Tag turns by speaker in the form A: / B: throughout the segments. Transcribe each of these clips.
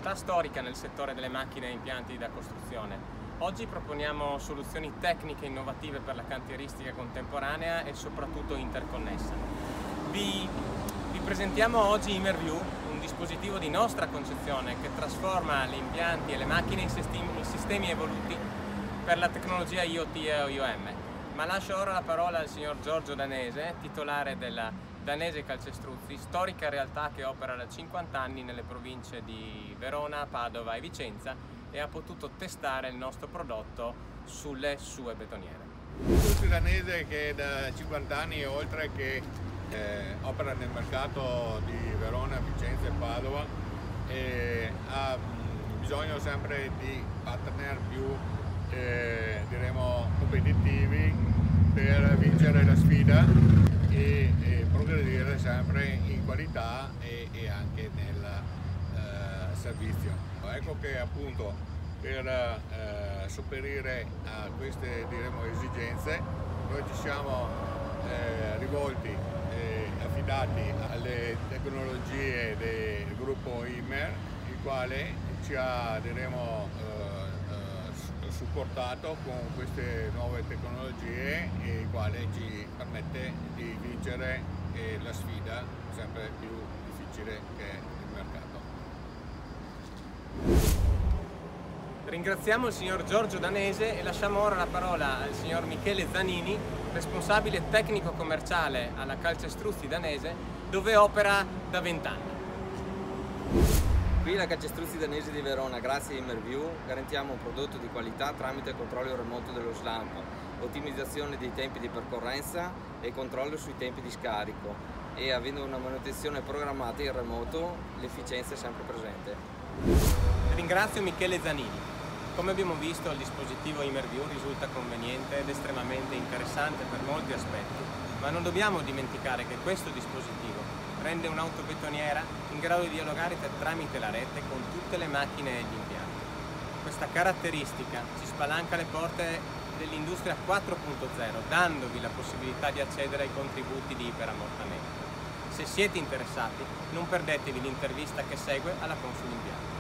A: realtà storica nel settore delle macchine e impianti da costruzione. Oggi proponiamo soluzioni tecniche innovative per la cantieristica contemporanea e soprattutto interconnessa. Vi presentiamo oggi Imerview, un dispositivo di nostra concezione che trasforma gli impianti e le macchine in sistemi evoluti per la tecnologia IoT e IOM. Ma lascio ora la parola al signor Giorgio Danese, titolare della Danese Calcestruzzi, storica realtà che opera da 50 anni nelle province di Verona, Padova e Vicenza, e ha potuto testare il nostro prodotto sulle sue betoniere.
B: Calcestruzzi Danese, che da 50 anni oltre che opera nel mercato di Verona, Vicenza e Padova, ha bisogno sempre di partner più diremo competitivi per vincere la sfida e progredire sempre in qualità e anche nel servizio. Ecco che appunto per sopperire a queste diremo esigenze noi ci siamo rivolti e affidati alle tecnologie del gruppo Immer, il quale ci ha diremo supportato con queste nuove tecnologie, il quale ci permette di vincere la sfida sempre più difficile che è il mercato.
A: Ringraziamo il signor Giorgio Danese e lasciamo ora la parola al signor Michele Zanini, responsabile tecnico commerciale alla Calcestruzzi Danese, dove opera da 20 anni.
C: Qui la Calcestruzzi Danese di Verona, grazie a Imerview, garantiamo un prodotto di qualità tramite il controllo remoto dello SLAMP, ottimizzazione dei tempi di percorrenza e controllo sui tempi di scarico, e avendo una manutenzione programmata in remoto l'efficienza è sempre presente.
A: Ringrazio Michele Zanini. Come abbiamo visto, il dispositivo Imerview risulta conveniente ed estremamente interessante per molti aspetti, ma non dobbiamo dimenticare che questo dispositivo rende un'autobetoniera in grado di dialogare tramite la rete con tutte le macchine e gli impianti. Questa caratteristica ci spalanca le porte dell'industria 4.0, dandovi la possibilità di accedere ai contributi di iperammortamento. Se siete interessati, non perdetevi l'intervista che segue alla Consulimpianti.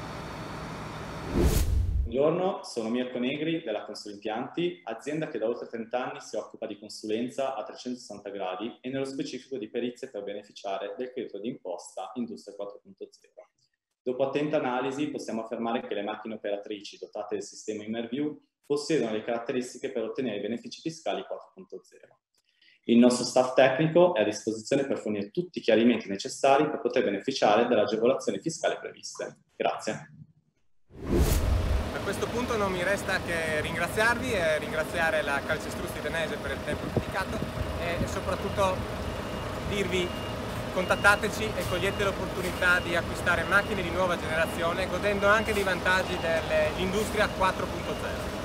D: Buongiorno, sono Mirko Negri della Consulimpianti, azienda che da oltre 30 anni si occupa di consulenza a 360 gradi e nello specifico di perizie per beneficiare del credito d'imposta Industria 4.0. Dopo attenta analisi possiamo affermare che le macchine operatrici dotate del sistema Imerview possiedono le caratteristiche per ottenere i benefici fiscali 4.0. Il nostro staff tecnico è a disposizione per fornire tutti i chiarimenti necessari per poter beneficiare delle agevolazioni fiscali previste. Grazie.
A: A questo punto non mi resta che ringraziarvi e ringraziare la Calcestruzzi Danese per il tempo dedicato e soprattutto dirvi: contattateci e cogliete l'opportunità di acquistare macchine di nuova generazione godendo anche dei vantaggi dell'Industria 4.0.